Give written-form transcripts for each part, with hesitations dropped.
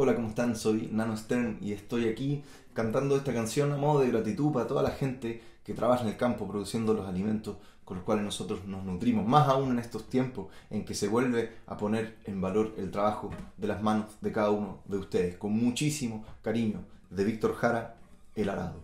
Hola, ¿cómo están? Soy Nano Stern y estoy aquí cantando esta canción a modo de gratitud para toda la gente que trabaja en el campo produciendo los alimentos con los cuales nosotros nos nutrimos, más aún en estos tiempos en que se vuelve a poner en valor el trabajo de las manos de cada uno de ustedes. Con muchísimo cariño, de Víctor Jara, El Arado.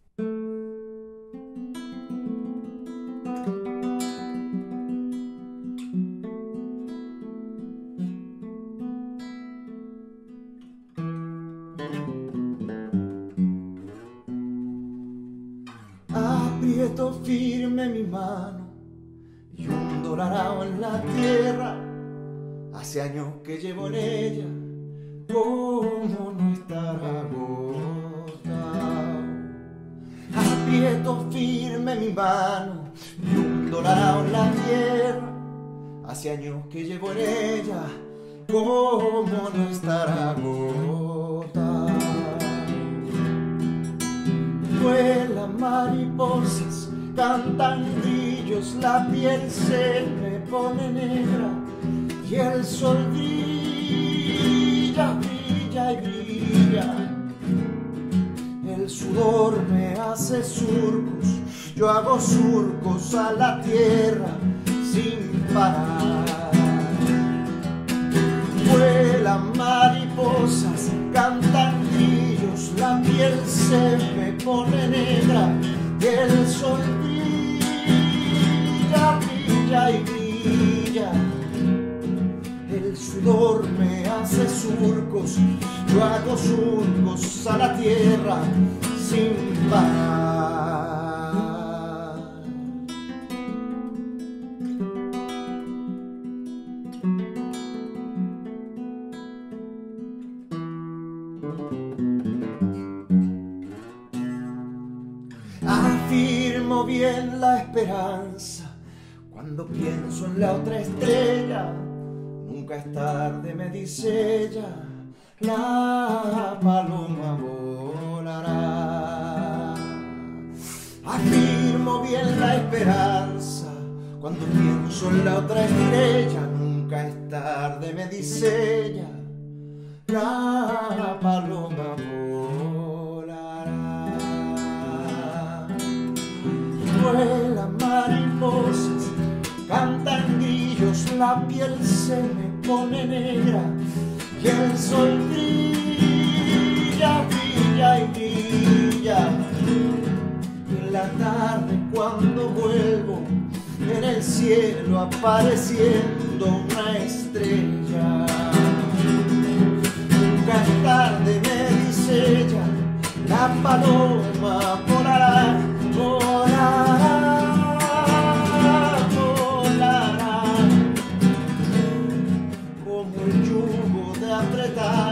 Aprieto firme mi mano y hundo la arao en la tierra. Hace años que llevo en ella, ¿cómo no estar agotado? Aprieto firme mi mano y hundo la arao en la tierra. Hace años que llevo en ella, ¿cómo no estar agotado? Vuelan mariposas, cantan grillos, la piel se me pone negra y el sol brilla, brilla y brilla. El sudor me hace surcos, yo hago surcos a la tierra sin parar. Vuelan mariposas, cantan grillos, la piel se me pone negra y el sol brilla, brilla y brilla. El sudor me hace surcos, yo hago surcos a la tierra sin parar. Afirmo bien la esperanza cuando pienso en la otra estrella. Nunca es tarde, me dice ella, la paloma volará. Afirmo bien la esperanza cuando pienso en la otra estrella. Nunca es tarde, me dice ella, la paloma volará. Vuelan mariposas, cantan grillos, la piel se me pone negra y el sol brilla, brilla y brilla. En la tarde cuando vuelvo, en el cielo apareciendo una estrella. Nunca es tarde, me dice ella, la paloma volará, volará, volará. Como el yugo de apretar